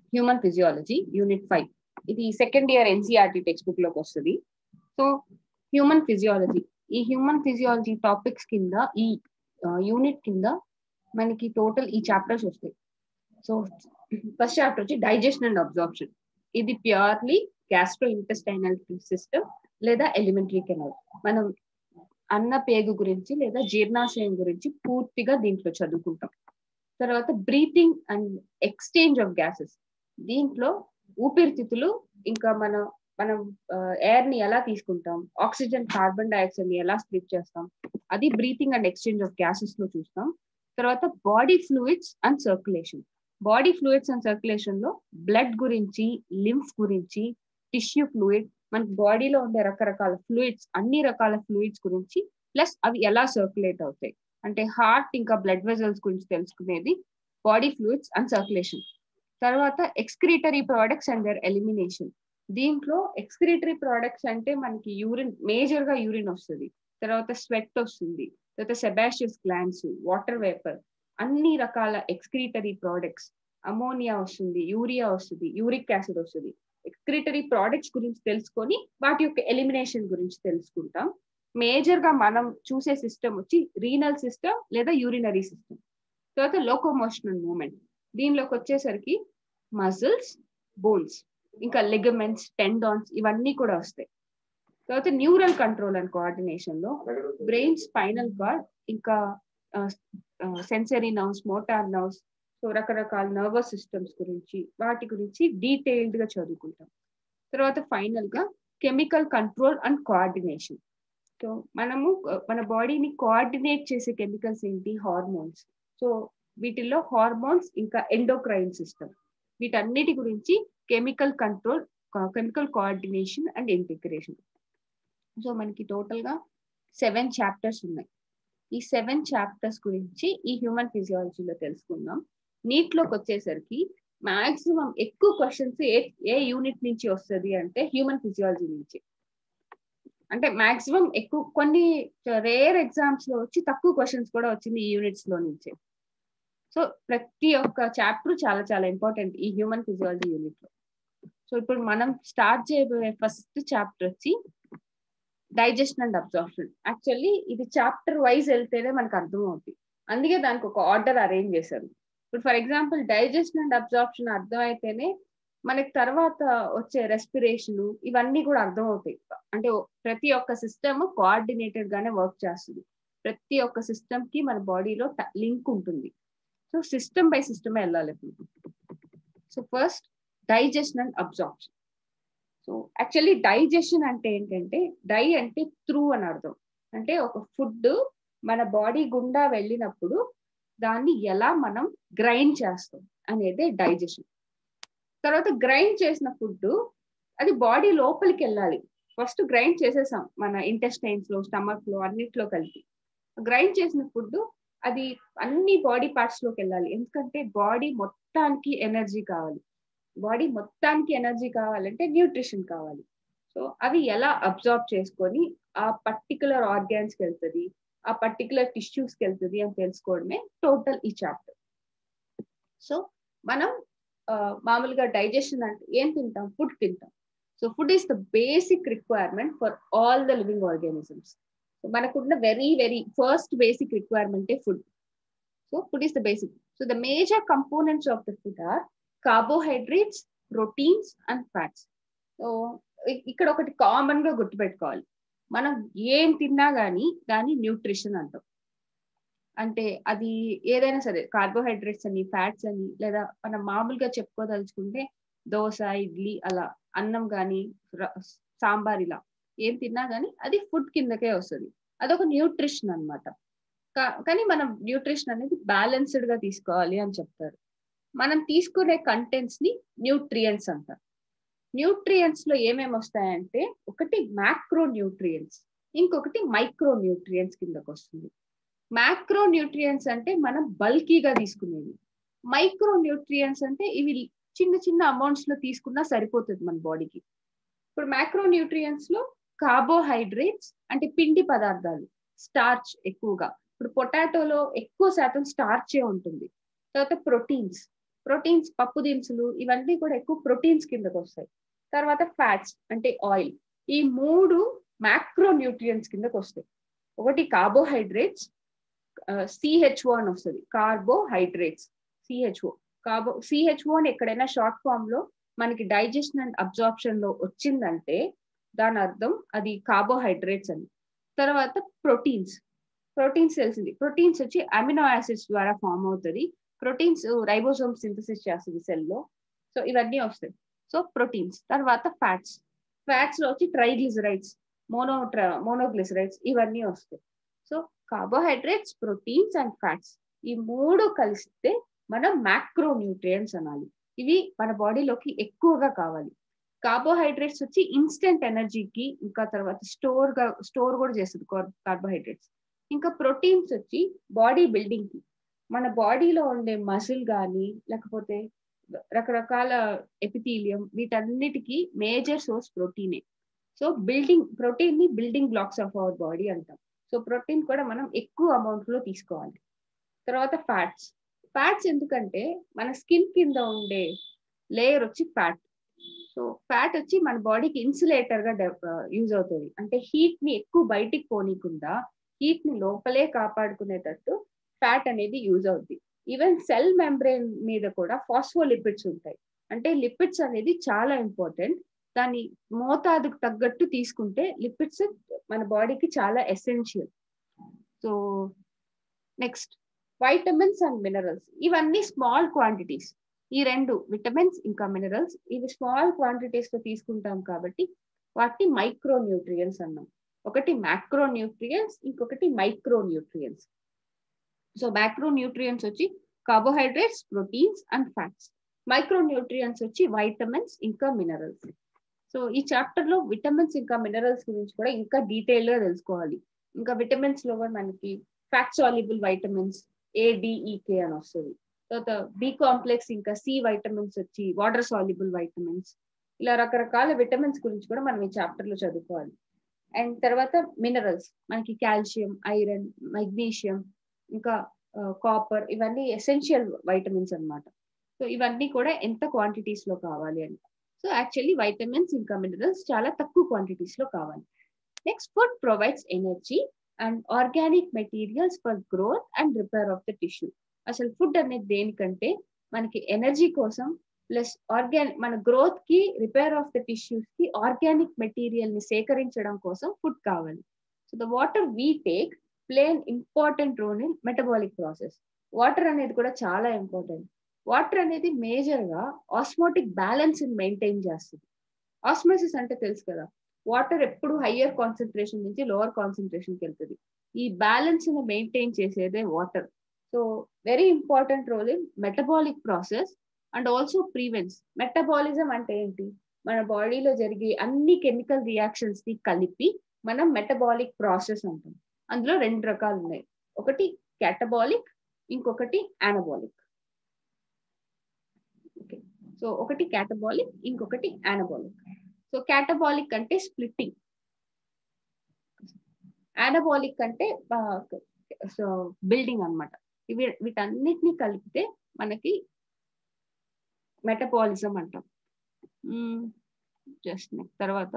Human physiology unit 5. ఇది second year NCERT textbook లోకి వస్తుంది. సో హ్యూమన్ ఫిజియాలజీ, ఈ హ్యూమన్ ఫిజియాలజీ టాపిక్స్ కింద ఈ యూనిట్ కింద మనకి టోటల్ ఈ చాప్టర్స్ వస్తాయి. సో ఫస్ట్ చాప్టర్ వచ్చి డైజెషన్ అండ్ అబ్జార్ప్షన్. ఇది ప్యూర్లీ గ్యాస్ట్రో ఇంటెస్టైనల్ సిస్టమ్ లేదా ఎలిమెంటరీ కెనాల్. మనం అన్న పేగు గురించి లేదా జీర్ణాశయం గురించి పూర్తిగా దీంట్లో చదువుకుంటాం. తర్వాత breathing and exchange of gases. దీంట్లో ఊపిరితిత్తులు ఇంకా మనం ఎయిర్ ని ఎలా తీసుకుంటాం, ఆక్సిజన్ కార్బన్ డైఆక్సైడ్ ని ఎలా స్ప్లిట్ చేస్తాం, అది breathing and exchange of gases లో చూస్తాం. తర్వాత body fluids and circulation. Body fluids and circulation లో బ్లడ్ గురించి, లింఫ్ గురించి, టిష్యూ ఫ్లూయిడ్, మనకి బాడీలో ఉండే రకరకాల ఫ్లూయిడ్స్, అన్ని రకాల ఫ్లూయిడ్స్ గురించి, ప్లస్ అవి ఎలా సర్క్యులేట్ అవుతాయి అంటే హార్ట్ ఇంకా బ్లడ్ వెజల్స్ గురించి తెలుసుకునేది బాడీ ఫ్లూయిడ్స్ అండ్ సర్క్యులేషన్. తర్వాత excretory products and their elimination. దీంట్లో ఎక్స్క్రీటరీ ప్రోడక్ట్స్ అంటే మనకి యూరిన్, మేజర్ గా యూరిన్ వస్తుంది, తర్వాత స్వెట్ వస్తుంది, తర్వాత సెబాషియస్ గ్లాండ్స్, వాటర్ వేపర్, అన్ని రకాల ఎక్స్క్రీటరీ ప్రోడక్ట్స్, అమోనియా వస్తుంది, యూరియా వస్తుంది, యూరిక్ యాసిడ్ వస్తుంది. ఎక్స్క్రీటరీ ప్రోడక్ట్స్ గురించి తెలుసుకొని వాటి యొక్క ఎలిమినేషన్ గురించి తెలుసుకుంటాం. మేజర్ గా మనం చూసే సిస్టమ్ వచ్చి రీనల్ సిస్టమ్ లేదా యూరినరీ సిస్టమ్. తర్వాత లోకోమోషనల్ మూమెంట్. దీనిలోకి వచ్చేసరికి మజిల్స్, బోన్స్, ఇంకా లిగమెంట్స్, టెండాన్స్ ఇవన్నీ కూడా వస్తాయి. తర్వాత న్యూరల్ కంట్రోల్ అండ్ కోఆర్డినేషన్ లో బ్రెయిన్, స్పైనల్ కార్డ్, ఇంకా sensory nerves, motor nerves, so రకరకాల నర్వస్ సిస్టమ్స్ గురించి, వాటి గురించి డీటెయిల్డ్ గా చదువుకుంటాం. తర్వాత ఫైనల్ గా chemical control and coordination. So మనము మన బాడీని కోఆర్డినేట్ చేసే కెమికల్స్ ఏంటి? హార్మోన్స్. సో వీటిల్లో హార్మోన్స్ ఇంకా ఎండోక్రైన్ సిస్టమ్, వీటన్నిటి గురించి chemical control, chemical coordination and integration. So మనకి టోటల్ గా 7 చాప్టర్స్ ఉన్నాయి. ఈ 7 చాప్టర్స్ గురించి ఈ హ్యూమన్ ఫిజియాలజీలో తెలుసుకుందాం. నీట్లోకి వచ్చేసరికి మాక్సిమం ఎక్కువ క్వశ్చన్స్ ఏ యూనిట్ నుంచి వస్తుంది అంటే హ్యూమన్ ఫిజియాలజీ నుంచి. అంటే మాక్సిమం ఎక్కువ, కొన్ని రేర్ ఎగ్జామ్స్ లో వచ్చి తక్కువ క్వశ్చన్స్ కూడా వచ్చింది ఈ యూనిట్స్ లో నుంచి. సో ప్రతి ఒక్క చాప్టర్ చాలా చాలా ఇంపార్టెంట్ ఈ హ్యూమన్ ఫిజియాలజీ యూనిట్ లో. సో ఇప్పుడు మనం స్టార్ట్ చేయబోయే ఫస్ట్ చాప్టర్ వచ్చి డైజెషన్ అండ్ అబ్జార్ప్షన్. యాక్చువల్లీ ఇది చాప్టర్ వైజ్ వెళ్తేనే మనకు అర్థం అవుతుంది, అందుకే దానికి ఒక ఆర్డర్ అరేంజ్ చేశారు. ఇప్పుడు for example digestion and absorption అర్థం అయితేనే మనకి తర్వాత వచ్చే రెస్పిరేషన్ ఇవన్నీ కూడా అర్థం అవుతాయి. అంటే ప్రతి ఒక్క సిస్టమ్ కోఆర్డినేటెడ్ గానే వర్క్ చేస్తుంది. ప్రతి ఒక్క సిస్టమ్ కి మన బాడీలో లింక్ ఉంటుంది. సో సిస్టమ్ బై సిస్టమ్ వెళ్ళాలి. So first digestion and absorption. So actually digestion అంటే ఏంటంటే, డై అంటే త్రూ అని అర్థం. అంటే ఒక ఫుడ్ మన బాడీ గుండా వెళ్ళినప్పుడు దాన్ని ఎలా మనం గ్రైండ్ చేస్తాం అనేది డైజెషన్. తర్వాత గ్రైండ్ చేసిన ఫుడ్ అది బాడీ లోపలికి వెళ్ళాలి. ఫస్ట్ గ్రైండ్ చేసేసాం మన ఇంటెస్టైన్స్ లో, స్టమక్ లో, అన్నిట్లో కలిపి. గ్రైండ్ చేసిన ఫుడ్ అది అన్ని బాడీ పార్ట్స్ లోకి వెళ్ళాలి. ఎందుకంటే బాడీ మొత్తానికి ఎనర్జీ కావాలి. బాడీ మొత్తానికి ఎనర్జీ కావాలంటే న్యూట్రిషన్ కావాలి. సో అవి ఎలా అబ్జార్బ్ చేసుకొని ఆ పర్టికులర్ ఆర్గాన్స్ కి వెళ్తుంది, ఆ పర్టికులర్ టిష్యూస్ కి వెళ్తుంది అని తెలుసుకోవడమే టోటల్ ఈ చాప్టర్. సో మనం మామూలుగా డైజెషన్ అంటే ఏం తింటాం? ఫుడ్ తింటాం. So food is the basic requirement for all the living organisms. So మనకున్న వెరీ ఫస్ట్ బేసిక్ రిక్వైర్మెంటే food. So food is the basic. So the major components of the food are carbohydrates, proteins and fats. So ఇక్కడ ఒకటి common గా గుర్తుపెట్టుకోవాలి, మనం ఏం తిన్నా గానీ దాన్ని న్యూట్రిషన్ అంటాం. అంటే అది ఏదైనా సరే, కార్బోహైడ్రేట్స్ అని, ఫ్యాట్స్ అని, లేదా మనం మామూలుగా చెప్పుకోదలుచుకుంటే దోశ, ఇడ్లీ, అలా అన్నం కానీ సాంబార్ ఇలా ఏం తిన్నా గానీ అది ఫుడ్ కిందకే వస్తుంది. అదొక న్యూట్రిషన్ అనమాట. కానీ మనం న్యూట్రిషన్ అనేది బ్యాలెన్స్డ్ గా తీసుకోవాలి అని చెప్తారు. మనం తీసుకునే కంటెంట్స్ ని న్యూట్రియంట్స్ అంటారు. న్యూట్రియంట్స్ లో ఏమేమి వస్తాయంటే, ఒకటి మ్యాక్రో న్యూట్రియంట్స్, ఇంకొకటి మైక్రో న్యూట్రియంట్స్ కిందకి వస్తుంది. మ్యాక్రో న్యూట్రియంట్స్ అంటే మనం బల్కీగా తీసుకునేవి. మైక్రో న్యూట్రియంట్స్ అంటే ఇవి చిన్న చిన్న అమౌంట్స్ లో తీసుకున్నా సరిపోతుంది మన బాడీకి. ఇప్పుడు మ్యాక్రో న్యూట్రియంట్స్ లో కార్బోహైడ్రేట్స్ అంటే పిండి పదార్థాలు, స్టార్చ్ ఎక్కువగా. ఇప్పుడు పొటాటోలో ఎక్కువ శాతం స్టార్చే ఉంటుంది. తర్వాత ప్రోటీన్స్, ప్రోటీన్స్, పప్పు దినుసులు ఇవన్నీ కూడా ఎక్కువ ప్రోటీన్స్ కిందకు వస్తాయి. తర్వాత ఫ్యాట్స్ అంటే ఆయిల్. ఈ 3 మ్యాక్రో న్యూట్రియంట్స్ కిందకు వస్తాయి. ఒకటి కార్బోహైడ్రేట్స్, సిహెచ్ఓ అని వస్తుంది, కార్బోహైడ్రేట్స్, సిహెచ్ఓ అని ఎక్కడైనా షార్ట్ ఫామ్ లో మనకి డైజెషన్ అండ్ అబ్జార్ప్షన్ లో వచ్చిందంటే దాని అర్థం అది కార్బోహైడ్రేట్స్ అని. తర్వాత ప్రోటీన్స్ తెలిసింది. ప్రోటీన్స్ వచ్చి అమినో యాసిడ్స్ ద్వారా ఫామ్ అవుతుంది. ప్రోటీన్స్ రైబోసోమ్ సింథసిస్ చేస్తుంది సెల్ లో. సో ఇవన్నీ వస్తాయి. So proteins. తర్వాత ఫ్యాట్స్ లో వచ్చి ట్రైగ్లిజరైడ్స్, మోనోగ్లిసరైడ్స్ ఇవన్నీ వస్తాయి. So carbohydrates, proteins and fats ఈ 3 కలిస్తే మనం మ్యాక్రో న్యూట్రియంట్స్ అనాలి. ఇవి మన బాడీలోకి ఎక్కువగా కావాలి. కార్బోహైడ్రేట్స్ వచ్చి ఇన్స్టెంట్ ఎనర్జీకి, ఇంకా తర్వాత స్టోర్ కూడా చేస్తుంది కార్బోహైడ్రేట్స్. ఇంకా ప్రోటీన్స్ వచ్చి బాడీ బిల్డింగ్ కి, మన బాడీలో ఉండే మసిల్ కానీ లేకపోతే రకరకాల ఎపిథీలియం వీటన్నిటికీ మేజర్ సోర్స్ ప్రోటీనే. సో ప్రోటీన్ ని building blocks of our body అంటాం. సో ప్రోటీన్ కూడా మనం ఎక్కువ అమౌంట్ లో తీసుకోవాలి. తర్వాత ఫ్యాట్స్ ఎందుకంటే మన స్కిన్ కింద ఉండే లేయర్ వచ్చి ఫ్యాట్. సో ఫ్యాట్ వచ్చి మన బాడీకి ఇన్సులేటర్ గా యూజ్ అవుతుంది. అంటే హీట్ ని ఎక్కువ బయటికి పోనీకుండా హీట్ ని లోపలే కాపాడుకునేటట్టు ఫ్యాట్ అనేది యూజ్ అవుతుంది. ఈవెన్ సెల్ మెంబ్రెయిన్ మీద కూడా ఫాస్ఫోలిపిడ్స్ ఉంటాయి. అంటే లిపిడ్స్ అనేది చాలా ఇంపార్టెంట్. దాని మోతాదుకు తగ్గట్టు తీసుకుంటే లిపిడ్స్ మన బాడీకి చాలా essential. So next vitamins and minerals. ఇవన్నీ స్మాల్ క్వాంటిటీస్. ఈ 2 విటమిన్స్ ఇంకా మినరల్స్ ఇవి స్మాల్ క్వాంటిటీస్ లో తీసుకుంటాం కాబట్టి వాటిని మైక్రో న్యూట్రియంట్స్ అన్నాం. ఒకటి మ్యాక్రో న్యూట్రియంట్స్, ఇంకొకటి micro nutrients. So macro nutrients వచ్చి carbohydrates, proteins and fats. Micro nutrients వచ్చి వైటమిన్స్ ఇంకా మినరల్స్. సో ఈ చాప్టర్ లో విటమిన్స్ ఇంకా మినరల్స్ గురించి కూడా ఇంకా డీటెయిల్ గా తెలుసుకోవాలి. ఇంకా విటమిన్స్ లో కూడా మనకి ఫ్యాట్ సాల్యుబుల్ వైటమిన్స్ ADEK అని వస్తుంది. తర్వాత బి కాంప్లెక్స్ ఇంకా సి వైటమిన్స్ వచ్చి వాటర్ సాల్యుబుల్ వైటమిన్స్. ఇలా రకరకాల విటమిన్స్ గురించి కూడా మనం ఈ చాప్టర్ లో చదువుకోవాలి. అండ్ తర్వాత మినరల్స్ మనకి కాల్షియం, ఐరన్, మెగ్నీషియం ఇంకా కాపర్ ఇవన్నీ ఎసెన్షియల్ వైటమిన్స్ అన్నమాట. సో ఇవన్నీ కూడా ఎంత క్వాంటిటీస్ లో కావాలి అని. సో యాక్చువల్లీ వైటమిన్స్ ఇంకా మినరల్స్ చాలా తక్కువ క్వాంటిటీస్ లో కావాలి. Next, food provides energy and organic materials for growth and repair of the tissue. అసలు ఫుడ్ అనేది దేనికంటే మనకి ఎనర్జీ కోసం ప్లస్ మన గ్రోత్ కి, రిపేర్ ఆఫ్ ద టిష్యూస్ కి ఆర్గానిక్ మెటీరియల్ ని సేకరించడం కోసం ఫుడ్ కావాలి. So the water we take play an important role in metabolic process. Water అనేది కూడా చాలా ఇంపార్టెంట్. వాటర్ అనేది మేజర్ గా ఆస్మోటిక్ బ్యాలెన్స్ మెయింటైన్ చేస్తుంది. ఆస్మోసిస్ అంటే తెలుసు కదా, వాటర్ ఎప్పుడు హయ్యర్ కాన్సన్ట్రేషన్ నుంచి లోవర్ కాన్సన్ట్రేషన్ కి వెళ్తుంది. ఈ బ్యాలెన్స్ ని మెయింటైన్ చేసేదే water. So very important role in metabolic process and also prevents. Metabolism అంటే ఏంటి? మన బాడీలో జరిగే అన్ని కెమికల్ రియాక్షన్స్ ని కలిపి మనం మెటబాలిక్ ప్రాసెస్ అంటాం. అందులో 2 రకాలు ఉన్నాయి. ఒకటి క్యాటబాలిక్, ఇంకొకటి యానబాలిక్. సో ఒకటి క్యాటబాలిక్, ఇంకొకటి యానబాలిక్. సో క్యాటబాలిక్ అంటే స్ప్లిట్టింగ్, యానబాలిక్ అంటే సో బిల్డింగ్ అన్నమాట. వీటన్నిటిని కలిపితే మనకి మెటబాలిజం అంటాం. జస్ట్ తర్వాత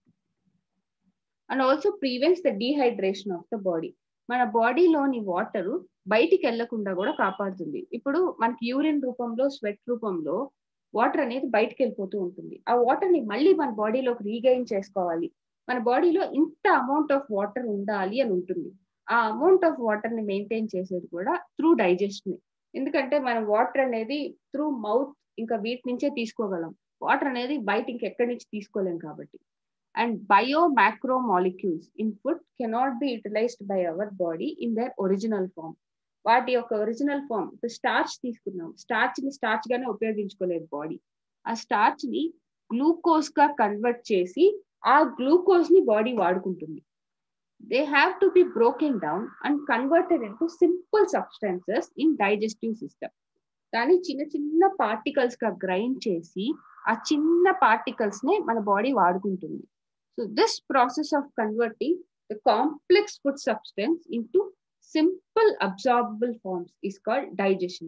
and also prevents the dehydration of the body. మన బాడీలోని వాటర్ బయటికి వెళ్లకుండా కూడా కాపాడుతుంది. ఇప్పుడు మనకి యూరిన్ రూపంలో, స్వెట్ రూపంలో వాటర్ అనేది బయటకు వెళ్ళిపోతూ ఉంటుంది. ఆ వాటర్ ని మళ్ళీ మన బాడీలోకి రీగైన్ చేసుకోవాలి. మన బాడీలో ఇంత అమౌంట్ ఆఫ్ వాటర్ ఉండాలి అని ఉంటుంది. ఆ అమౌంట్ ఆఫ్ వాటర్ ని మెయింటైన్ చేసేది కూడా త్రూ డైజెషన్. ఎందుకంటే మనం వాటర్ అనేది త్రూ మౌత్ ఇంకా వీటి నుంచే తీసుకోగలం. వాటర్ అనేది బయట ఇంకెక్కడి నుంచి తీసుకోలేం కాబట్టి. And bio-macro molecules in food cannot be utilized by our body in their original form. వాటి యొక్క ఒరిజినల్ ఫామ్, స్టార్చ్ తీసుకున్నాం, స్టార్చ్ గానే ఉపయోగించుకోలేదు బాడీ. ఆ స్టార్చ్ ని గ్లూకోజ్ గా కన్వర్ట్ చేసి ఆ గ్లూకోజ్ ని బాడీ వాడుకుంటుంది. They have to be broken down and converted into simple substances in digestive system. దాన్ని చిన్న చిన్న పార్టికల్స్ గా గ్రైండ్ చేసి ఆ చిన్న పార్టికల్స్ నే మన బాడీ వాడుకుంటుంది. So this process of converting the complex food substance into simple absorbable forms is called digestion.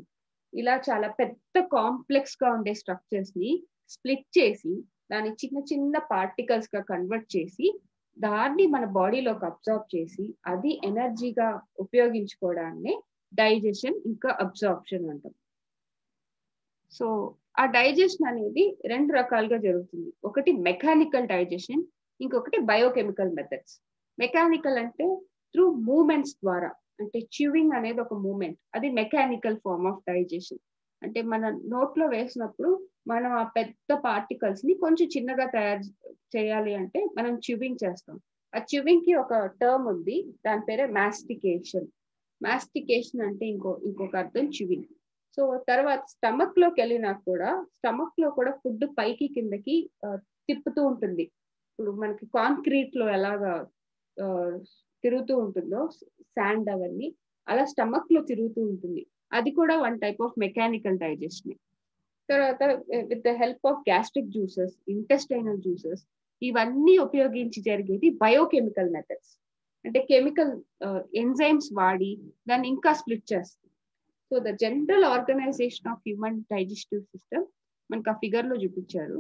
ఇలా చాలా పెద్ద కాంప్లెక్స్ గా ఉండే స్ట్రక్చర్స్ ని స్ప్లిట్ చేసి దాన్ని చిన్న చిన్న పార్టికల్స్ గా కన్వర్ట్ చేసి దాన్ని మన బాడీలోకి అబ్జార్బ్ చేసి అది ఎనర్జీగా ఉపయోగించుకోవడాన్ని డైజెషన్ ఇంకా అబ్జార్ప్షన్ అంటాం. సో ఆ డైజెషన్ అనేది రెండు రకాలుగా జరుగుతుంది. ఒకటి మెకానికల్ డైజెషన్, ఇంకొకటి బయోకెమికల్ మెథడ్స్. మెకానికల్ అంటే త్రూ మూమెంట్స్ ద్వారా, అంటే చ్యూవింగ్ అనేది ఒక మూమెంట్, అది మెకానికల్ ఫార్మ్ ఆఫ్ డైజెషన్. అంటే మన నోట్లో వేసినప్పుడు మనం ఆ పెద్ద పార్టికల్స్ ని కొంచెం చిన్నగా తయారు చేయాలి అంటే మనం చ్యూవింగ్ చేస్తాం. ఆ చ్యూవింగ్ కి ఒక టర్మ్ ఉంది, దాని పేరే మాస్టికేషన్. మాస్టికేషన్ అంటే ఇంకొక అర్థం చ్యూవింగ్. సో తర్వాత స్టమక్ లోకి వెళ్ళినా కూడా స్టమక్ లో కూడా ఫుడ్ పైకి కిందకి తిప్పుతూ ఉంటుంది. ఇప్పుడు మనకి కాంక్రీట్ లో ఎలాగా తిరుగుతూ ఉంటుందో శాండ్ అవన్నీ, అలా స్టమక్ లో తిరుగుతూ ఉంటుంది. అది కూడా one type of mechanical digestion. తర్వాత with the help of gastric juices, intestinal juices, ఇవన్నీ ఉపయోగించి జరిగేది బయోకెమికల్ మెథడ్స్. అంటే కెమికల్ ఎంజైమ్స్ వాడి దాన్ని ఇంకా స్ప్లిట్ చేస్తుంది. So the general organisation of human digestive system మనకు ఆ ఫిగర్ లో చూపించారు.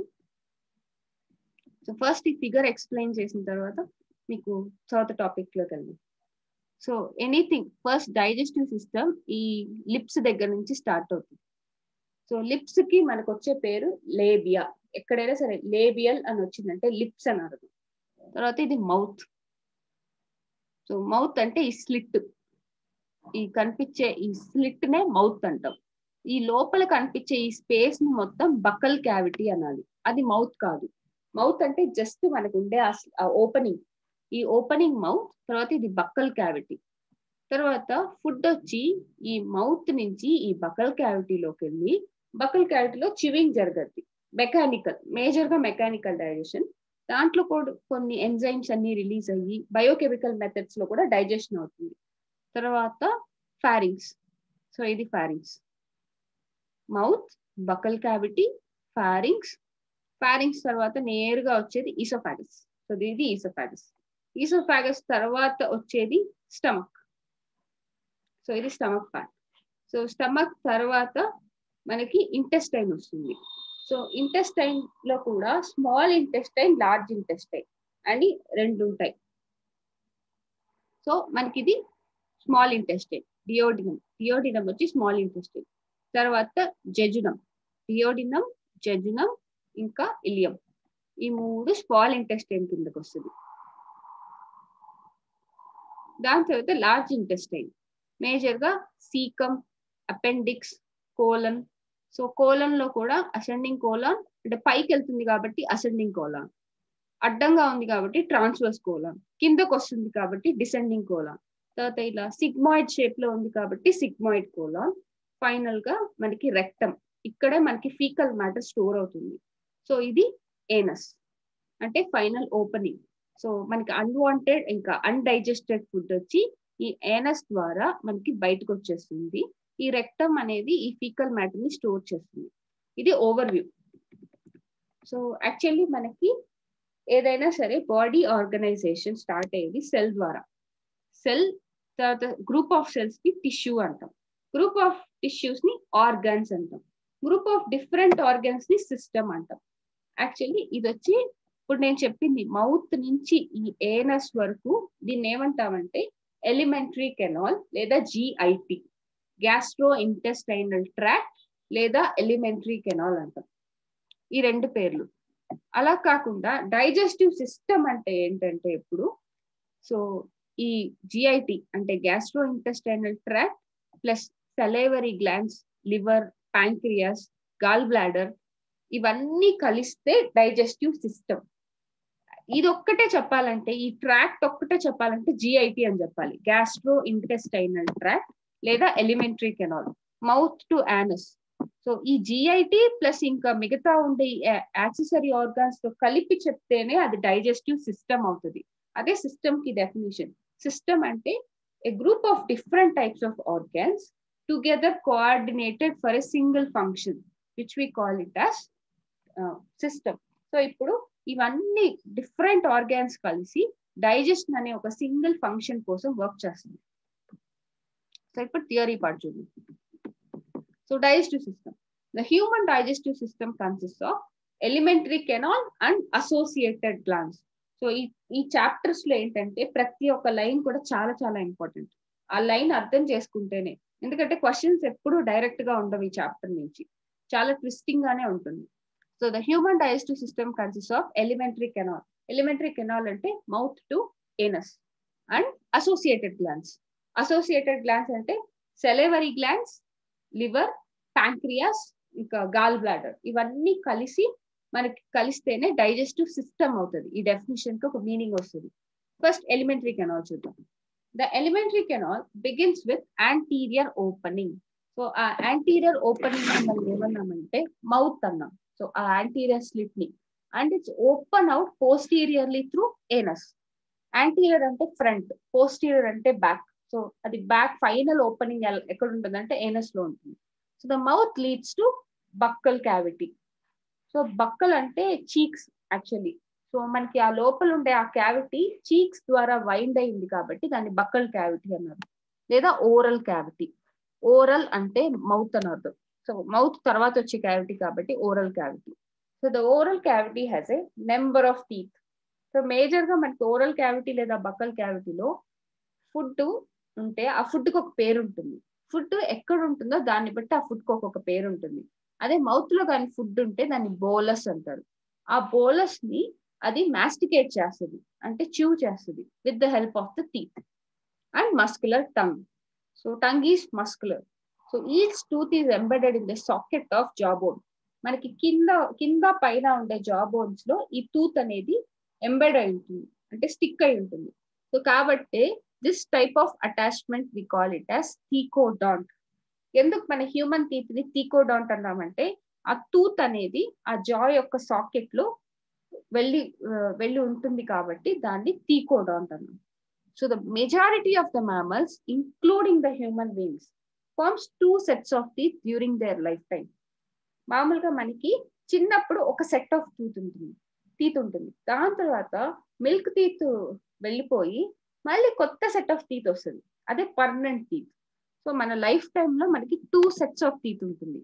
సో ఫస్ట్ ఈ ఫిగర్ ఎక్స్ప్లెయిన్ చేసిన తర్వాత మీకు తర్వాత టాపిక్ లోకి వెళ్దాం. So anything first digestive system ఈ లిప్స్ దగ్గర నుంచి స్టార్ట్ అవుతుంది. సో లిప్స్ కి మనకు వచ్చే పేరు లేబియా. ఎక్కడైనా సరే లేబియల్ అని వచ్చిందంటే లిప్స్ అని అర్థం. తర్వాత ఇది మౌత్. సో మౌత్ అంటే ఈ స్లిట్, ఈ కనిపించే ఈ స్లిట్ నే మౌత్ అంటాం. ఈ లోపల కనిపించే ఈ స్పేస్ ని మొత్తం బకల్ క్యావిటీ అనాలి, అది మౌత్ కాదు. మౌత్ అంటే జస్ట్ మనకు ఉండే ఓపెనింగ్, ఈ ఓపెనింగ్ మౌత్. తర్వాత ఇది బక్కల్ క్యావిటీ. తర్వాత ఫుడ్ వచ్చి ఈ మౌత్ నుంచి ఈ బకల్ క్యావిటీలోకి వెళ్ళి బకల్ క్యావిటీలో చివింగ్ జరగద్ది. మెకానికల్, మేజర్ గా మెకానికల్ డైజెషన్. దాంట్లో కూడా కొన్ని ఎంజైమ్స్ అన్ని రిలీజ్ అయ్యి బయోకెమికల్ మెథడ్స్ లో కూడా డైజెషన్ అవుతుంది. తర్వాత ఫారింగ్స్. సో ఇది pharynx, mouth, buccal cavity, pharynx. Pharynx తర్వాత నేరుగా వచ్చేది ఈసోఫాగస్. సో ఇది ఈసోఫాగస్. ఈసోఫాగస్ తర్వాత వచ్చేది స్టమక్. సో ఇది స్టమక్ పార్ట్. సో స్టమక్ తర్వాత మనకి ఇంటెస్టైన్ వస్తుంది. సో ఇంటెస్టైన్ లో కూడా స్మాల్ ఇంటెస్టైన్, లార్జ్ ఇంటెస్టైన్ అని రెండు ఉంటాయి. సో మనకి ఇది స్మాల్ ఇంటెస్టైన్. డియోడినం, డియోడినం వచ్చి స్మాల్ ఇంటెస్టైన్. తర్వాత జెజునం, డియోడినం, జెజునం ఇంకా ఇలియం, ఈ మూడు స్మాల్ ఇంటెస్టైన్ కిందకి వస్తుంది. దాని తర్వాత లార్జ్ ఇంటెస్టైన్, మేజర్ గా caecum, appendix, colon. So colon లో కూడా అసెండింగ్ కోలాన్, అంటే పైకి వెళ్తుంది కాబట్టి అసెండింగ్ కోలాన్, అడ్డంగా ఉంది కాబట్టి ట్రాన్స్వర్స్ కోలాన్, కిందకు వస్తుంది కాబట్టి డిసెండింగ్ కోలాన్. తర్వాత ఇలా సిగ్మాయిడ్ షేప్ లో ఉంది కాబట్టి సిగ్మాయిడ్ కోలాన్. ఫైనల్ గా మనకి రెక్టమ్, ఇక్కడే మనకి ఫీకల్ మ్యాటర్ స్టోర్ అవుతుంది. సో ఇది ఏనస్, అంటే ఫైనల్ ఓపెనింగ్. సో మనకి అన్వాంటెడ్ ఇంకా అన్డైజెస్టెడ్ ఫుడ్ వచ్చి ఈ ఏనస్ ద్వారా మనకి బయటకు వచ్చేస్తుంది. ఈ రెక్టమ్ అనేది ఈ ఫీకల్ మ్యాటర్ ని స్టోర్ చేస్తుంది. ఇది ఓవర్ వ్యూ. సో యాక్చువల్లీ మనకి ఏదైనా సరే బాడీ ఆర్గనైజేషన్ స్టార్ట్ అయ్యేది సెల్ ద్వారా. సెల్ తర్వాత గ్రూప్ ఆఫ్ సెల్స్ ని టిష్యూ అంటాం, గ్రూప్ ఆఫ్ టిష్యూస్ ని ఆర్గన్స్ అంటాం, గ్రూప్ ఆఫ్ డిఫరెంట్ ఆర్గన్స్ ని సిస్టమ్ అంటాం. యాక్చువల్లీ ఇది వచ్చి ఇప్పుడు నేను చెప్పింది మౌత్ నుంచి ఈ ఏనస్ వరకు దీన్ని ఏమంటామంటే ఎలిమెంటరీ కెనాల్ లేదా జిఐటి, గ్యాస్ట్రో ఇంటెస్టైనల్ ట్రాక్ట్ లేదా ఎలిమెంటరీ కెనాల్ అంటాం, ఈ రెండు పేర్లు. అలా కాకుండా డైజెస్టివ్ సిస్టమ్ అంటే ఏంటంటే ఇప్పుడు సో ఈ జిఐటి అంటే gastro intestinal tract plus salivary glands, liver, pancreas, gall bladder, ఇవన్నీ కలిస్తే డైజెస్టివ్ సిస్టమ్. ఇది ఒక్కటే చెప్పాలంటే, ఈ ట్రాక్ట్ ఒక్కటే చెప్పాలంటే జిఐటి అని చెప్పాలి, గ్యాస్ట్రో ఇంటెస్టైనల్ ట్రాక్ట్ లేదా elementary canal, mouth to anus. So ఈ జిఐటి ప్లస్ ఇంకా మిగతా ఉండే యాక్సెసరీ ఆర్గాన్స్ తో కలిపి చెప్తేనే అది డైజెస్టివ్ సిస్టమ్ అవుతుంది. అదే సిస్టమ్ కి డెఫినేషన్. సిస్టమ్ అంటే a group of different types of organs together coordinated for a single function, which we call it as system. So ఇప్పుడు ఇవన్నీ డిఫరెంట్ ఆర్గాన్స్ కలిసి డైజెషన్ అనే ఒక సింగిల్ ఫంక్షన్ కోసం వర్క్ చేస్తుంది. సో ఇప్పుడు థియరీ పార్ట్ చూద్దాం. So digestive system, the human digestive system consist of alimentary canal and associated glands. So ఈ చాప్టర్స్ లో ఏంటంటే ప్రతి ఒక్క లైన్ కూడా చాలా చాలా ఇంపార్టెంట్. ఆ లైన్ అర్థం చేసుకుంటేనే, ఎందుకంటే క్వశ్చన్స్ ఎప్పుడు డైరెక్ట్ గా ఉండవు ఈ చాప్టర్ నుంచి, చాలా ట్విస్టింగ్ గానే ఉంటుంది. So the human digestive system consist of alimentary canal. Alimentary canal అంటే mouth to anus and associated glands. Associated glands అంటే సెలైవరీ గ్లాండ్స్, లివర్, ప్యాంక్రియాస్, ఇంకా గాల్ బ్లాడర్, ఇవన్నీ కలిసి మనకి కలిస్తేనే డైజెస్టివ్ సిస్టమ్ అవుతుంది. ఈ డెఫినేషన్ కి ఒక మీనింగ్ వస్తుంది. ఫస్ట్ ఎలిమెంటరీ కెనాల్ చూద్దాం. The alimentary canal begins with anterior opening. So ఆ యాంటీరియర్ ఓపెనింగ్ మనం ఏమన్నామంటే మౌత్ అన్నాం. సో ఆ యాంటీరియర్ స్లిట్ ని, and its open out posteriorly through anus. Anterior అంటే ఫ్రంట్, పోస్టీరియర్ అంటే బ్యాక్. సో అది బ్యాక్ ఫైనల్ ఓపెనింగ్ ఎక్కడ ఉంటుంది అంటే ఏనస్ లో ఉంటుంది. So the mouth leads to buccal cavity. So buccal అంటే చీక్స్ యాక్చువల్లీ. సో మనకి ఆ లోపల ఉండే ఆ క్యావిటీ చీక్స్ ద్వారా వైండ్ అయింది కాబట్టి దాన్ని బక్కల్ క్యావిటీ అన్నారు, లేదా ఓరల్ క్యావిటీ. ఓరల్ అంటే మౌత్ అని అర్థం. సో మౌత్ తర్వాత వచ్చే క్యావిటీ కాబట్టి oral cavity. So the oral cavity has a number of teeth. So major గా మనకి ఓరల్ క్యావిటీ లేదా బక్కల్ క్యావిటీలో ఫుడ్ ఉంటే ఆ ఫుడ్ కి ఒక పేరు ఉంటుంది. ఫుడ్ ఎక్కడ ఉంటుందో దాన్ని బట్టి ఆ ఫుడ్ కి ఒక్కొక్క పేరు ఉంటుంది. అదే మౌత్ లో కానీ ఫుడ్ ఉంటే దాన్ని బోలస్ అంటారు. ఆ బోలస్ ని అది మాస్టికేట్ చేస్తుంది, అంటే చ్యూ చేస్తుంది with the help of the teeth. And muscular tongue. So tongue is muscular. So each tooth is embedded in the socket of jaw bone. మనకి కింద పైన ఉండే జా బోన్స్ లో ఈ టూత్ అనేది ఎంబెడ్ అయి ఉంటుంది, అంటే స్టిక్ అయి ఉంటుంది. సో కాబట్టి this type of attachment we call it as thecodont. ఎందుకు మన హ్యూమన్ టీత్ ని థీకోడాంట్ అన్నామంటే ఆ టూత్ అనేది ఆ జా యొక్క సాకెట్ లో వెళ్ళి ఉంటుంది కాబట్టి దాన్ని థీకోడాంట్ అన్నాం. So the majority of the mammals, including the human beings, forms 2 sets of teeth during their lifetime. మామూలుగా మనకి చిన్నప్పుడు ఒక సెట్ ఆఫ్ టీత్ ఉంటుంది. దాని తర్వాత మిల్క్ టీత్ వెళ్ళిపోయి మళ్ళీ కొత్త సెట్ ఆఫ్ టీత్ వస్తుంది, అదే పర్మనెంట్ టీత్. సో మన లైఫ్ టైంలో మనకి 2 sets ఆఫ్ టీత్ ఉంటుంది.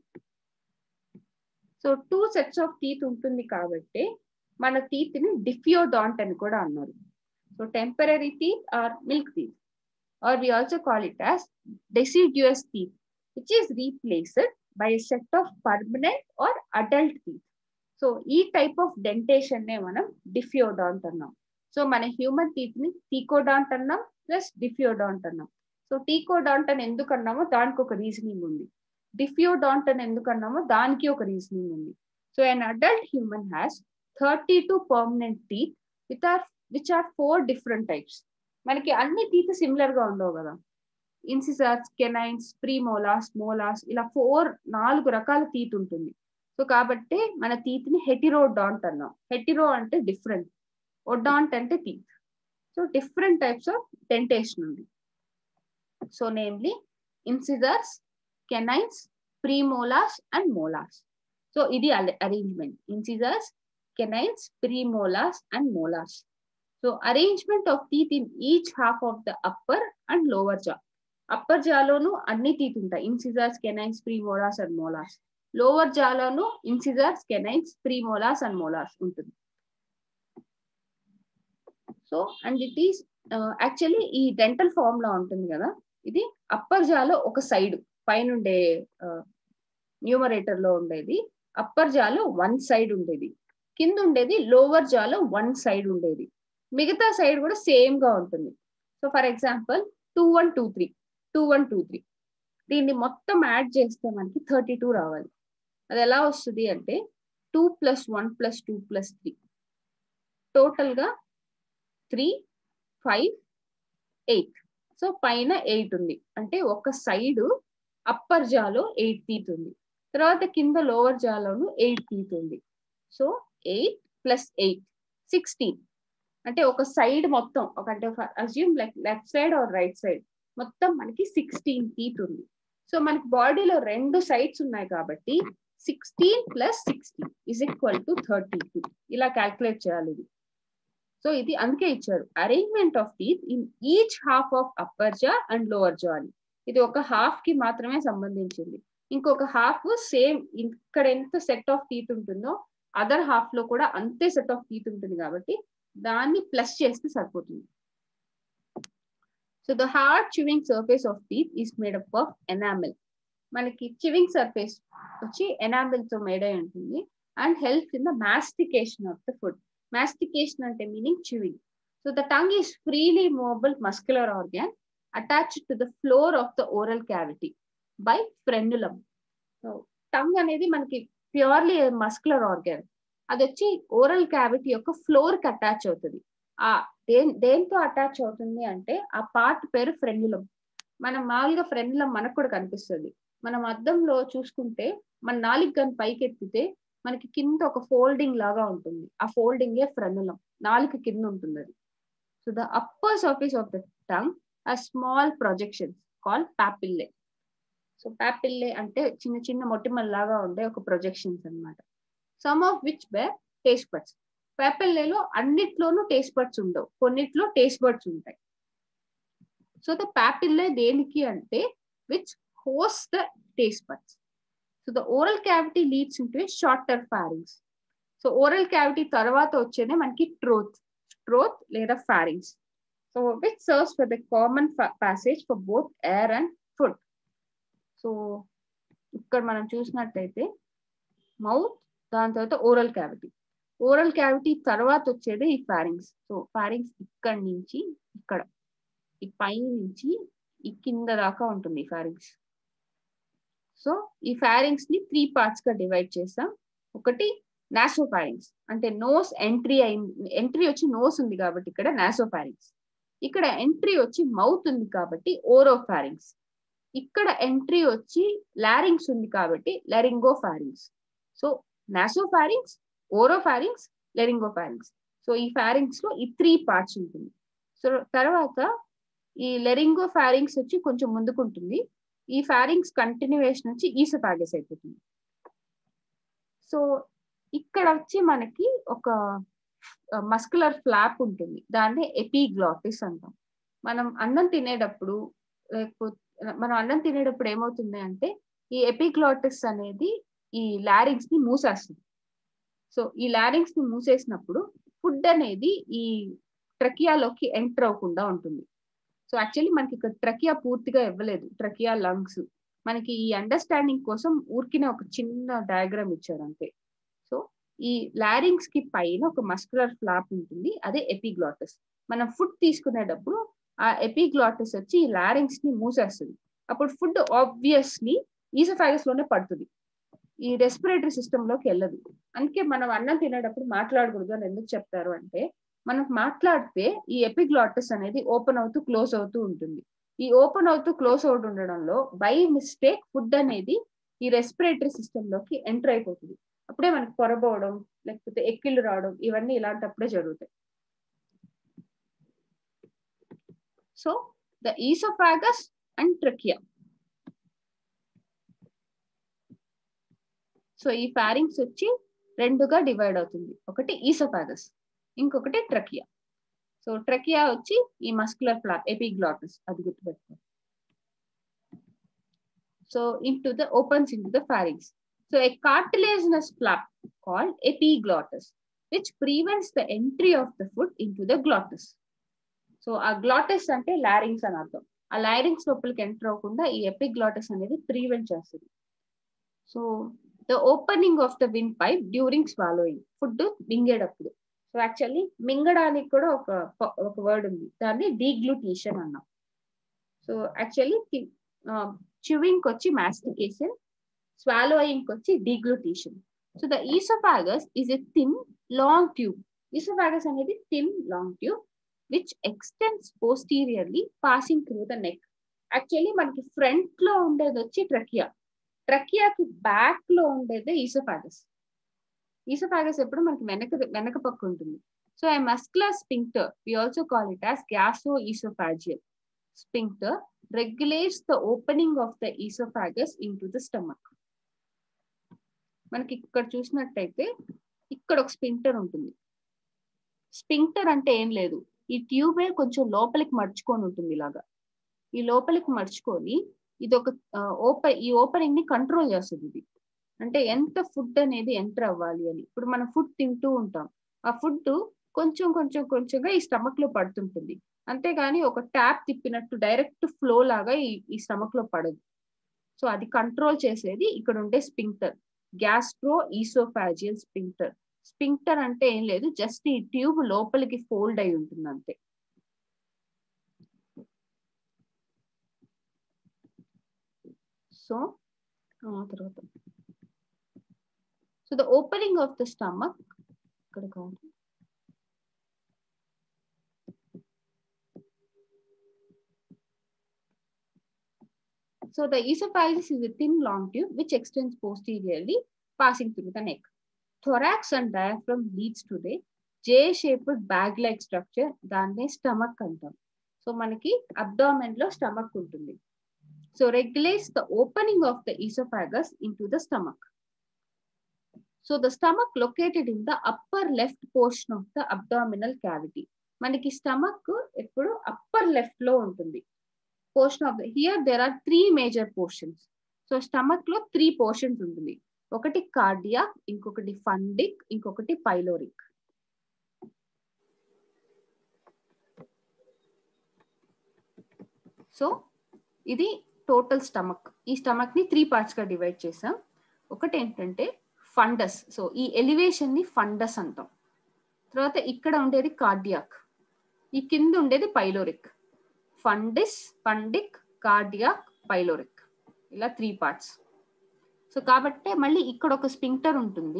సో 2 sets ఆఫ్ టీత్ ఉంటుంది కాబట్టి మన టీత్ ని డిఫియోడాంట్ అని కూడా అన్నారు. So temporary teeth or milk teeth, or we also call it as deciduous teeth, which is replaced by a set of permanent or adult teeth. So ఈ type of dentation నే మనం డిఫియోడాంట్ అన్నాం. So మన human teeth ని థీకోడాంట్ అన్నాం plus డిఫియోడాంట్ అన్నాం. So థీకోడాంట్ అని ఎందుకు అన్నామో దానికి ఒక రీజనింగ్ ఉంది, డిఫియోడాంట్ అని ఎందుకు అన్నామో దానికి ఒక రీజనింగ్ ఉంది. So an adult human has 32 permanent teeth which are 4 different types. మనకి అన్ని టీత్ సిమిలర్ గా ఉండవు కదా, ఇన్సిజర్స్, కెనైన్స్, ప్రీమోలాస్, మోలాస్, ఇలా 4 రకాల టీత్ ఉంటుంది. సో కాబట్టి మన టీత్ ని హెటిరోడాంట్ అన్నాం. హెటిరో అంటే డిఫరెంట్, ఒడాంట్ అంటే teeth. So different types of dentation ఉంది. So namely incisors, canines, premolars and molars. So ఇది arrangement, incisors, canines, premolars and molars. So arrangement of teeth in each half of the upper and lower jaw. Upper jaw లోను అన్ని teeth ఉంటాయి, incisors, canines, premolars and molars. Lower jaw లోను incisors, canines, premolars and molars ఉంటుంది. So and it is actually ఈ dental form లో ఉంటుంది కదా, ఇది అప్పర్ జాలో ఒక సైడ్ పైన ఉండే న్యూమరేటర్ లో ఉండేది అప్పర్ జాలో 1 సైడ్ ఉండేది, కింద ఉండేది లోవర్ జాలో 1 సైడ్ ఉండేది, మిగతా సైడ్ కూడా సేమ్ గా ఉంటుంది. సో ఫర్ ఎగ్జాంపుల్ 2 1 2 3, 2 1 2 3, దీన్ని మొత్తం యాడ్ చేస్తే మనకి 32 రావాలి. అది ఎలా వస్తుంది అంటే 2 + 1 + 2 + 3, టోటల్ గా 3 5 8. సో పైన 8 ఉంది, అంటే ఒక సైడ్ అప్పర్ జాలో 8 టీత్ ఉంది, తర్వాత కింద లోవర్ జాలోను 8 టీత్ ఉంది. సో 8 + 8 16, అంటే ఒక సైడ్ మొత్తం అంటే assume left side or right side మొత్తం మనకి 16 టీత్ ఉంది. సో మనకి బాడీలో 2 సైడ్స్ ఉన్నాయి కాబట్టి 16 + 60 = 32. ఇలా క్యాల్కులేట్ చేయాలి ఇది. సో ఇది అందుకే ఇచ్చారు arrangement of teeth in each half of upper jaw and lower jaw అని. ఇది ఒక హాఫ్ కి మాత్రమే సంబంధించింది. ఇంకొక హాఫ్ సేమ్ ఇక్కడ ఎంత సెట్ ఆఫ్ టీత్ ఉంటుందో అదర్ హాఫ్ లో కూడా అంతే సెట్ ఆఫ్ టీత్ ఉంటుంది కాబట్టి దాన్ని ప్లస్ చేస్తే సరిపోతుంది. So the hard chewing surface of teeth is made up of enamel. మనకి చివింగ్ సర్ఫేస్ వచ్చి ఎనామిల్ తో మేడ్ అయి ఉంటుంది and helps in the mastication of the food. Mastication అంటే meaning chewing. So the tongue is freely movable muscular organ attached to the floor of the oral cavity by frenulum. So tongue అనేది మనకి purely muscular organ. అది వచ్చి oral cavity యొక్క floor కి attach అవుతుంది. ఆ దేంతో అటాచ్ అవుతుంది అంటే ఆ పార్ట్ పేరు ఫ్రెన్యులం. మనం మామూలుగా ఫ్రెన్యులం మనకు కూడా కనిపిస్తుంది. మనం అద్దంలో చూసుకుంటే మన నాలుగు గన్ పైకి ఎత్తితే మనకి కింద ఒక ఫోల్డింగ్ లాగా ఉంటుంది. ఆ ఫోల్డింగ్ ఫ్రెన్యులం, నాలుగు కింద ఉంటుంది అది. So the upper surface of the tongue are small projections called papillae. సో papillae అంటే చిన్న చిన్న మొటిమల్ లాగా ఉండే ఒక ప్రొజెక్షన్స్ అన్నమాట. Some of which bear taste buds. papillae లో అన్నిట్లోనూ టేస్ట్ బడ్స్ ఉండవు, కొన్నిట్లో టేస్ట్ బడ్స్ ఉంటాయి. సో ద papillae దేనికి అంటే which host the taste buds. So the oral cavity leads into a shorter pharynx. సో ఓరల్ క్యావిటీ తర్వాత వచ్చేదే మనకి ట్రోత్ లేదా pharynx. So which serves for the common passage for both air and food. So ఇక్కడ మనం చూసినట్టయితే మౌత్, దాని తర్వాత ఓరల్ క్యావిటీ. ఓరల్ క్యావిటీ తర్వాత వచ్చేది ఈ ఫారింగ్స్. సో ఫారింగ్స్ ఇక్కడ నుంచి ఇక్కడ ఈ పై నుంచి ఈ కింద దాకా ఉంటుంది ఈ ఫారింగ్స్. సో ఈ ఫారింగ్స్ ని 3 parts గా డివైడ్ చేస్తాం. ఒకటి నాసోఫారింగ్స్ అంటే నోస్ ఎంట్రీ వచ్చి నోస్ ఉంది కాబట్టి ఇక్కడ నాసోఫారింగ్స్. ఇక్కడ ఎంట్రీ వచ్చి మౌత్ ఉంది కాబట్టి ఓరోఫారింగ్స్. ఇక్కడ ఎంట్రీ వచ్చి లారింగ్స్ ఉంది కాబట్టి laryngopharynx. So nasopharynx, oropharynx, laryngopharynx. So ఈ ఫారింగ్స్ లో ఈ 3 parts ఉంటుంది. సో తర్వాత ఈ లెరింగోఫారింగ్స్ వచ్చి కొంచెం ముందుకుంటుంది. ఈ ఫారింగ్స్ కంటిన్యూయేషన్ వచ్చి ఈసోఫాగస్ అయిపోతుంది. సో ఇక్కడ వచ్చి మనకి ఒక మస్కులర్ ఫ్లాప్ ఉంటుంది, దాన్ని ఎపిగ్లాటిస్ అంటాం. మనం అన్నం తినేటప్పుడు ఏమవుతుంది అంటే ఈ ఎపిగ్లాటిస్ అనేది ఈ లారింగ్స్ ని మూసేస్తుంది. సో ఈ లారింగ్స్ ని మూసేసినప్పుడు ఫుడ్ అనేది ఈ ట్రకియాలోకి ఎంటర్ అవ్వకుండా ఉంటుంది. సో యాక్చువల్లీ మనకి ఇక్కడ ట్రకియా పూర్తిగా ఇవ్వలేదు, ట్రకియా లంగ్స్. మనకి ఈ అండర్స్టాండింగ్ కోసం ఊరికినే ఒక చిన్న డయాగ్రామ్ ఇచ్చారు అంతే. సో ఈ లారింగ్స్ కి పైన ఒక మస్కులర్ ఫ్లాప్ ఉంటుంది, అదే ఎపిగ్లాటిస్. మనం ఫుడ్ తీసుకునేటప్పుడు ఆ ఎపిగ్లాటిస్ వచ్చి ఈ లారింగ్స్ ని మూసేస్తుంది. అప్పుడు ఫుడ్ ఆబ్వియస్లీ ఈసోఫాగస్ లోనే పడుతుంది, ఈ రెస్పిరేటరీ సిస్టమ్ లోకి వెళ్ళదు. అందుకే మనం అన్నం తినేటప్పుడు మాట్లాడకూడదు అని ఎందుకు చెప్తారు అంటే, మనం మాట్లాడితే ఈ ఎపిగ్లాటిస్ అనేది ఓపెన్ అవుతూ క్లోజ్ అవుతూ ఉంటుంది. ఈ ఓపెన్ అవుతూ క్లోజ్ అవుతూ ఉండడంలో బై మిస్టేక్ ఫుడ్ అనేది ఈ రెస్పిరేటరీ సిస్టమ్ లోకి ఎంటర్ అయిపోతుంది. అప్పుడే మనకి పొరబోవడం లేకపోతే ఎక్కిళ్ళు రావడం ఇవన్నీ ఇలాంటప్పుడే జరుగుతాయి. So the oesophagus and trachea. So ఈ ఫారింగ్స్ వచ్చి రెండుగా డివైడ్ అవుతుంది, ఒకటి ఈసోఫాగస్, ఇంకొకటి ట్రకియా. సో ట్రకియా వచ్చి ఈ మస్కులర్ ఫ్లాప్ ఎపిగ్లాటిస్, అది గుర్తుపెట్టుకోండి. So opens into the pharynx. So a cartilaginous flap called epiglottis, which prevents the entry of the food into the glottis. So a glottis ante larynx అని అర్థం. ఆ larynx లోపలికి enter అవ్వకుండా ఈ epiglottis అనేది prevent చేస్తుంది. So the opening of the windpipe during swallowing, food మింగేటప్పుడు. So actually మింగడానికి కూడా ఒక వర్డ్ ఉంది, దాన్ని డీగ్లూటేషన్ అన్నాం. సో యాక్చువల్లీ chewing వచ్చి mastication, swallowing వచ్చి deglutition. So the esophagus is a thin long tube. Esophagus అనేది thin long tube which extends posteriorly passing through the neck. Actually మనకి ఫ్రంట్ లో ఉండేది వచ్చి ట్రకియాకి బ్యాక్ లో ఉండేది ఈసోఫాగస్. ఈసోఫాగస్ ఎప్పుడు మనకి వెనక పక్క ఉంటుంది. So a muscular sphincter, we also call it as gastroesophageal sphincter, regulates the opening of the esophagus into the stomach. మనకి ఇక్కడ చూసినట్టయితే ఇక్కడ ఒక స్పింక్టర్ ఉంటుంది. స్పింక్టర్ అంటే ఏం లేదు, ఈ ట్యూబే కొంచెం లోపలికి మర్చుకొని ఉంటుంది ఇలాగా. ఈ లోపలికి మర్చుకొని ఇది ఒక ఈ ఓపెనింగ్ ని కంట్రోల్ చేస్తుంది ఇది. అంటే ఎంత ఫుడ్ అనేది ఎంటర్ అవ్వాలి అని. ఇప్పుడు మనం ఫుడ్ తింటూ ఉంటాం, ఆ ఫుడ్ కొంచెం కొంచెం కొంచెంగా ఈ స్టమక్ లో పడుతుంటుంది, అంతేగాని ఒక ట్యాప్ తిప్పినట్టు డైరెక్ట్ ఫ్లో లాగా ఈ స్టమక్ లో పడదు. సో అది కంట్రోల్ చేసేది ఇక్కడ ఉండే sphincter, gastro oesophageal sphincter. Sphincter అంటే ఏం లేదు, జస్ట్ ఈ ట్యూబ్ లోపలికి ఫోల్డ్ అయి ఉంటుంది అంతే. సో తర్వాత so the opening of the stomach ఇక్కడ కాదు. So the esophagus is a thin long tube which extends posteriorly, passing through the neck. Thorax and diaphragm leads to the J-shaped bag-like structure, దాన్నే stomach అంటాం. So మనకి abdomen లో stomach ఉంటుంది. So regulates the opening of the esophagus into the stomach. So the stomach located in the upper left portion of the abdominal cavity. మనకి stomach ఎప్పుడు upper left లో ఉంటుంది. Portion of the, here there are 3 major portions. So stomach లో 3 portions ఉంటుంది. ఒకటి cardiac, ఇంకొకటి fundic, ఇంకొకటి pyloric. So ఇది టోటల్ స్టమక్. ఈ స్టమక్ ని 3 పార్ట్స్ గా డివైడ్ చేసాం. ఒకటి ఏంటంటే ఫండస్. సో ఈ ఎలివేషన్ ని ఫండస్ అంటాం. తర్వాత ఇక్కడ ఉండేది కార్డియాక్, ఈ కింద ఉండేది pyloric. Fundus, fundic, cardiac, pyloric, ఇలా 3 పార్ట్స్. సో కాబట్టి మళ్ళీ ఇక్కడ ఒక స్పింక్టర్ ఉంటుంది,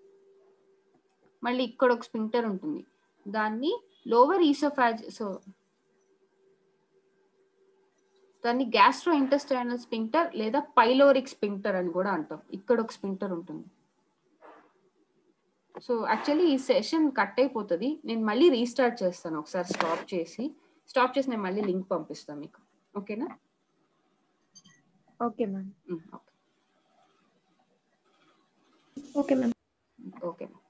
మళ్ళీ ఇక్కడ ఒక స్పింక్టర్ ఉంటుంది, దాన్ని లోవర్ ఈసోఫాజియల్, సో దాన్ని గ్యాస్ట్రో ఇంటెస్టైనల్ స్పింక్టర్ లేదా పైలోరిక్ స్పింక్టర్ అని కూడా అంటాం. ఇక్కడ ఒక స్పింక్టర్ ఉంటుంది. సో యాక్చువల్లీ ఈ సెషన్ కట్ అయిపోతుంది, నేను మళ్ళీ రీస్టార్ట్ చేస్తాను. ఒకసారి స్టాప్ చేసి నేను మళ్ళీ లింక్ పంపిస్తాను మీకు. ఓకేనా? Okay ma'am. Okay okay ma'am. Okay.